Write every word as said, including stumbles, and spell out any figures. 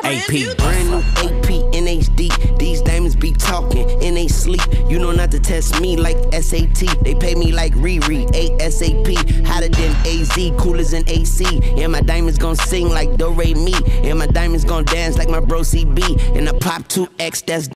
A P, brand new A P in H D. These diamonds be talking in they sleep. You know not to test me like S A T. They pay me like Riri, ASAP. Hotter than A Z, cooler than A C. And my diamonds gon' sing like Do Re Mi. And my diamonds gon' dance like my bro C B. And I pop two X, that's